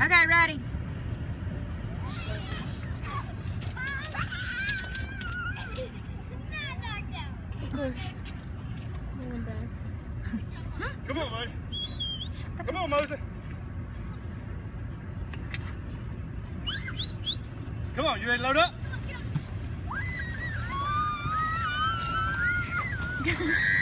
Okay, ready. Of course. No one died. Come on, buddy. Come on, Mosey. Come on, you ready to load up?